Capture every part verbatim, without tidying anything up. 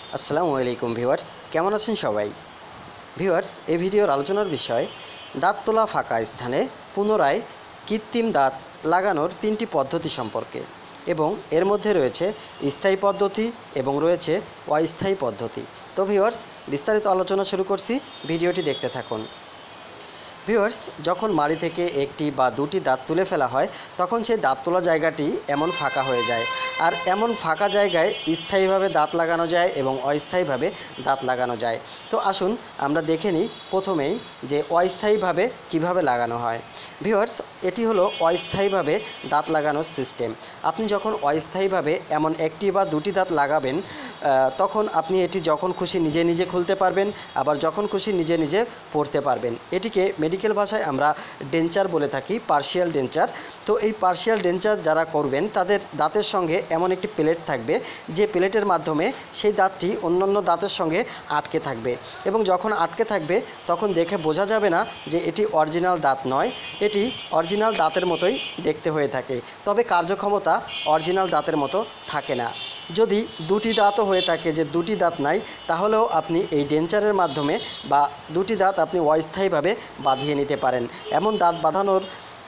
আসসালামু আলাইকুম ভিউয়ার্স, কেমন আছেন সবাই? ভিউয়ার্স, এই ভিডিওর আলোচনার বিষয় দাঁত তোলা ফাঁকা স্থানে পুনরায় কৃত্রিম দাঁত লাগানোর তিনটি পদ্ধতি সম্পর্কে, এবং এর মধ্যে রয়েছে স্থায়ী পদ্ধতি এবং রয়েছে অস্থায়ী পদ্ধতি। তো ভিউয়ার্স, বিস্তারিত আলোচনা শুরু করছি, ভিডিওটি দেখতে থাকুন। ভিউয়ার্স, যখন মাড়ি থেকে একটি বা দুটি দাঁত তুলে ফেলা হয় তখন সেই দাঁত তোলা জায়গাটি এমন ফাঁকা হয়ে যায়, আর এমন ফাঁকা জায়গায় স্থায়ীভাবে দাঁত লাগানো যায় এবং অস্থায়ীভাবে দাঁত লাগানো যায়। তো আসুন আমরা দেখে নিই প্রথমেই যে অস্থায়ীভাবে কিভাবে লাগানো হয়। ভিউয়ার্স, এটি হলো অস্থায়ীভাবে দাঁত লাগানোর সিস্টেম। আপনি যখন অস্থায়ীভাবে এমন একটি বা দুটি দাঁত লাগাবেন তখন আপনি এটি যখন খুশি নিজে নিজে খুলতে পারবেন, আবার যখন খুশি নিজে নিজে পড়তে পারবেন। এটিকে মেডিকেল ভাষায় আমরা ডেঞ্চার বলে থাকি, পার্শিয়াল ডেঞ্চার। তো এই পার্শিয়াল ডেঞ্চার যারা করবেন তাদের দাঁতের সঙ্গে এমন একটি প্লেট থাকবে যে প্লেটের মাধ্যমে সেই দাঁতটি অন্যান্য দাঁতের সঙ্গে আটকে থাকবে, এবং যখন আটকে থাকবে তখন দেখে বোঝা যাবে না যে এটি অরিজিনাল দাঁত নয়, এটি অরিজিনাল দাঁতের মতোই দেখতে হয়ে থাকে, তবে কার্যক্ষমতা অরিজিনাল দাঁতের মতো থাকে না। যদি দুটি দাঁতও হয়ে থাকে যে দুটি দাঁত নাই, তাহলেও আপনি এই ডেঞ্চারের মাধ্যমে বা দুটি দাঁত আপনি অস্থায়ীভাবে বাঁধিয়ে নিতে পারেন। এমন দাঁত বাঁধানোর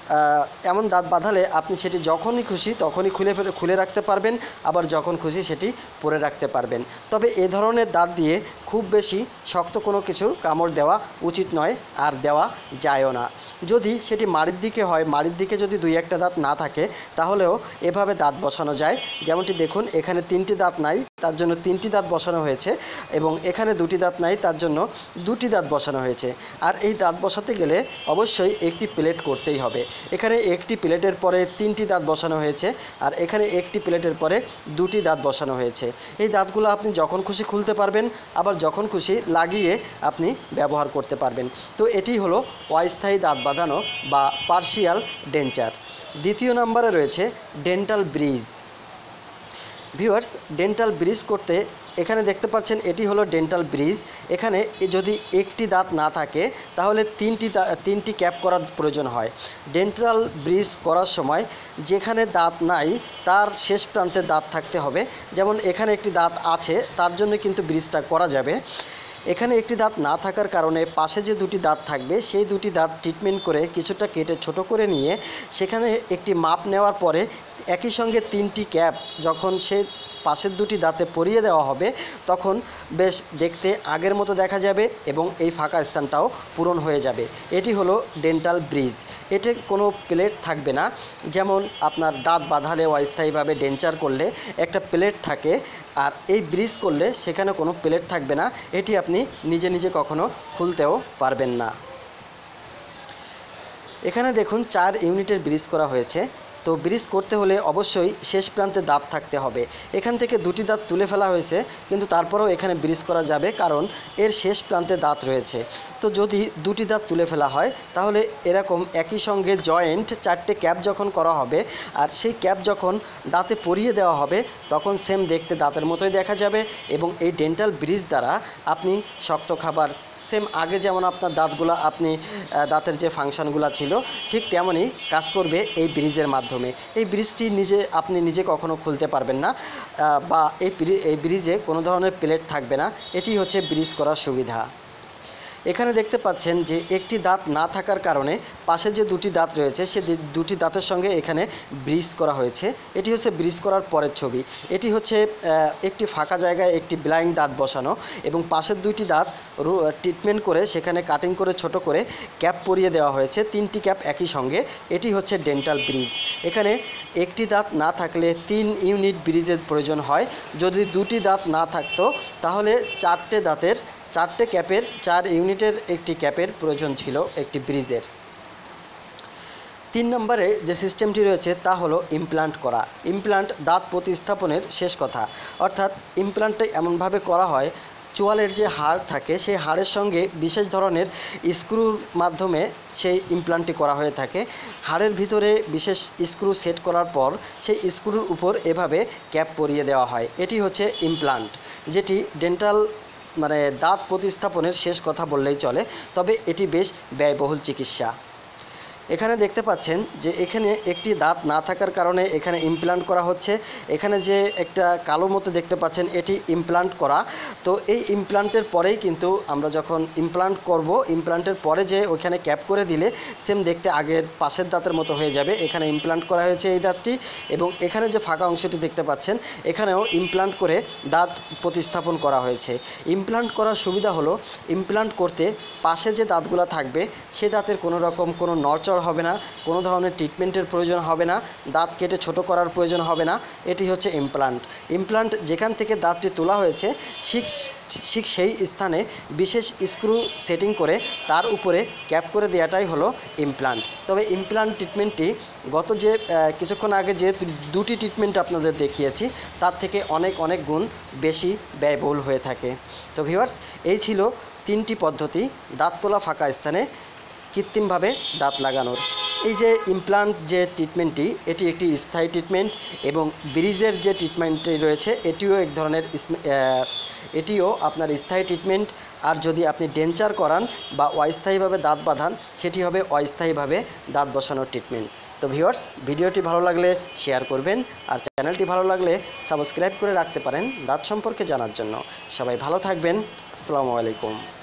এমন দাঁত বাঁধালে আপনি সেটি যখনই খুশি তখনই খুলে ফেলে খুলে রাখতে পারবেন, আবার যখন খুশি সেটি পরে রাখতে পারবেন। তবে এ ধরনের দাঁত দিয়ে খুব বেশি শক্ত কোনো কিছু কামড় দেওয়া উচিত নয়, আর দেওয়া যায়ও না। যদি সেটি মাড়ির দিকে হয়, মাড়ির দিকে যদি দুই একটা দাঁত না থাকে তাহলেও এভাবে দাঁত বসানো যায়। যেমনটি দেখুন, এখানে তিনটি দাঁত নাই তার জন্য তিনটি দাঁত বসানো হয়েছে, এবং এখানে দুটি দাঁত নাই তার জন্য দুটি দাঁত বসানো হয়েছে। আর এই দাঁত বসাতে গেলে অবশ্যই একটি প্লেট করতেই হবে। এখানে একটি প্লেটের পরে তিনটি দাঁত বসানো হয়েছে, আর এখানে একটি প্লেটের পরে দুটি দাঁত বসানো হয়েছে। এই দাঁতগুলো আপনি যখন খুশি খুলতে পারবেন, আবার যখন খুশি লাগিয়ে আপনি ব্যবহার করতে পারবেন। তো এটি হলো অস্থায়ী দাঁত বাঁধানো বা পার্শিয়াল ডেঞ্চার। দ্বিতীয় নম্বরে রয়েছে dental bridge. Viewers, dental bridge করতে এখানে দেখতে পাচ্ছেন এটি হলো ডেন্টাল ব্রিজ। এখানে যদি একটি দাঁত না থাকে তাহলে তিনটি তিনটি ক্যাপ করার প্রয়োজন হয়। ডেন্টাল ব্রিজ করার সময় যেখানে দাঁত নাই তার শেষ প্রান্তে দাঁত থাকতে হবে। যেমন এখানে একটি দাঁত আছে, তার জন্য কিন্তু ব্রিজটা করা যাবে। এখানে একটি দাঁত না থাকার কারণে পাশে যে দুটি দাঁত থাকবে সেই দুটি দাঁত ট্রিটমেন্ট করে কিছুটা কেটে ছোট করে নিয়ে সেখানে একটি মাপ নেওয়ার পরে একই সঙ্গে তিনটি ক্যাপ যখন সে পাশের দুটি দাঁতে পরিয়ে দেওয়া হবে তখন বেশ দেখতে আগের মতো দেখা যাবে, এবং এই ফাঁকা স্থানটাও পূরণ হয়ে যাবে। এটি হলো ডেন্টাল ব্রিজ। এতে কোনো প্লেট থাকবে না। যেমন আপনার দাঁত বাঁধালে অস্থায়ীভাবে ডেঞ্চার করলে একটা প্লেট থাকে, আর এই ব্রিজ করলে সেখানে কোনো প্লেট থাকবে না। এটি আপনি নিজে নিজে কখনো খুলতেও পারবেন না। এখানে দেখুন চার ইউনিটের ব্রিজ করা হয়েছে। তো ব্রিজ করতে হলে অবশ্যই শেষ প্রান্তে দাঁত থাকতে হবে। এখান থেকে দুটি দাঁত তুলে ফেলা হয়েছে, কিন্তু তারপরেও এখানে ব্রিজ করা যাবে কারণ এর শেষ প্রান্তে দাঁত রয়েছে। তো যদি দুটি দাঁত তুলে ফেলা হয় তাহলে এরকম একই সঙ্গে জয়েন্ট চারটে ক্যাপ যখন করা হবে আর সেই ক্যাপ যখন দাঁতে পরিয়ে দেওয়া হবে তখন সেম দেখতে দাঁতের মতোই দেখা যাবে, এবং এই ডেন্টাল ব্রিজ দ্বারা আপনি শক্ত খাবার সেম আগে যেমন আপনার দাঁতগুলো আপনি দাঁতের যে ফাংশনগুলো ছিল ঠিক তেমনই কাজ করবে এই ব্রিজের মাধ্যমে। এই ব্রিজটি নিজে আপনি নিজে কখনো খুলতে পারবেন না, বা এই এই ব্রিজে কোনো ধরনের প্লেট থাকবে না। এটি হচ্ছে ব্রিজ করার সুবিধা। এখানে দেখতে পাচ্ছেন যে একটি দাঁত না থাকার কারণে পাশে যে দুটি দাঁত রয়েছে সে দুটি দাঁতের সঙ্গে এখানে ব্রিজ করা হয়েছে। এটি হচ্ছে ব্রিজ করার পরের ছবি। এটি হচ্ছে একটি ফাঁকা জায়গায় একটি ব্লাইন্ড দাঁত বসানো, এবং পাশের দুইটি দাঁত ট্রিটমেন্ট করে সেখানে কাটিং করে ছোট করে ক্যাপ পরিয়ে দেওয়া হয়েছে, তিনটি ক্যাপ একই সঙ্গে। এটি হচ্ছে ডেন্টাল ব্রিজ। এখানে একটি দাঁত না থাকলে তিন ইউনিট ব্রিজের প্রয়োজন হয়। যদি দুটি দাঁত না থাকতো তাহলে চারটে দাঁতের চারটে ক্যাপের চার ইউনিটের একটি ক্যাপের প্রয়োজন ছিল একটি ব্রিজের। তিন নম্বরে যে সিস্টেমটি রয়েছে তা হলো ইমপ্লান্ট করা। ইমপ্লান্ট দাঁত প্রতিস্থাপনের শেষ কথা, অর্থাৎ ইমপ্লান্টটা এমনভাবে করা হয় চোয়ালের যে হাড় থাকে সেই হাড়ের সঙ্গে বিশেষ ধরনের স্ক্রুর মাধ্যমে সেই ইমপ্লান্টটি করা হয়ে থাকে। হাড়ের ভিতরে বিশেষ স্ক্রু সেট করার পর সেই স্ক্রুর উপর এভাবে ক্যাপ পরিয়ে দেওয়া হয়। এটি হচ্ছে ইমপ্লান্ট, যেটি ডেন্টাল মানে দাঁত প্রতিস্থাপনের শেষ কথা বললেই চলে, তবে এটি বেশ ব্যয়বহুল চিকিৎসা। এখানে দেখতে পাচ্ছেন যে এখানে একটি দাঁত না থাকার কারণে এখানে ইমপ্ল্যান্ট করা হচ্ছে। এখানে যে একটা কালো মতো দেখতে পাচ্ছেন এটি ইমপ্ল্যান্ট করা। তো এই ইমপ্ল্যান্টের পরেই কিন্তু আমরা যখন ইমপ্ল্যান্ট করব, ইমপ্ল্যান্টের পরে যে ওইখানে ক্যাপ করে দিলে সেম দেখতে আগের পাশের দাঁতের মতো হয়ে যাবে। এখানে ইমপ্ল্যান্ট করা হয়েছে এই দাঁতটি, এবং এখানে যে ফাঁকা অংশটি দেখতে পাচ্ছেন এখানেও ইমপ্ল্যান্ট করে দাঁত প্রতিস্থাপন করা হয়েছে। ইমপ্ল্যান্ট করার সুবিধা হলো ইমপ্ল্যান্ট করতে পাশে যে দাঁতগুলো থাকবে সে দাঁতের কোনো রকম কোনো নড়চড় হবে না, কোনো ধরনের ট্রিটমেন্টের প্রয়োজন হবে না, দাঁত কেটে ছোট করার প্রয়োজন হবে না। এটি হচ্ছে ইমপ্ল্যান্ট। ইমপ্ল্যান্ট যেখান থেকে দাঁতটি তোলা হয়েছে ঠিক ঠিক সেই স্থানে বিশেষ স্ক্রু সেটিং করে তার উপরে ক্যাপ করে দেওয়াটাই হলো ইমপ্ল্যান্ট। তবে ইমপ্ল্যান্ট ট্রিটমেন্টটি গত যে কিছুক্ষণ আগে যে দুটি ট্রিটমেন্ট আপনাদের দেখিয়েছি তার থেকে অনেক অনেক গুণ বেশি ব্যয়বহুল হয়ে থাকে। তো ভিউয়ার্স, এই ছিল তিনটি পদ্ধতি দাঁত তোলা ফাঁকা স্থানে কৃত্রিমভাবে দাঁত লাগানোর। এই যে ইমপ্ল্যান্ট যে ট্রিটমেন্টটি এটি একটি স্থায়ী ট্রিটমেন্ট, এবং ব্রিজের যে ট্রিটমেন্টটি রয়েছে এটিও এক ধরনের এটিও আপনার স্থায়ী ট্রিটমেন্ট। আর যদি আপনি ডেঞ্চার করান বা অস্থায়ীভাবে দাঁত বাঁধান সেটি হবে অস্থায়ীভাবে দাঁত বসানোর ট্রিটমেন্ট। তো ভিউয়ার্স, ভিডিওটি ভালো লাগলে শেয়ার করবেন, আর চ্যানেলটি ভালো লাগলে সাবস্ক্রাইব করে রাখতে পারেন দাঁত সম্পর্কে জানার জন্য। সবাই ভালো থাকবেন। আসসালামু আলাইকুম।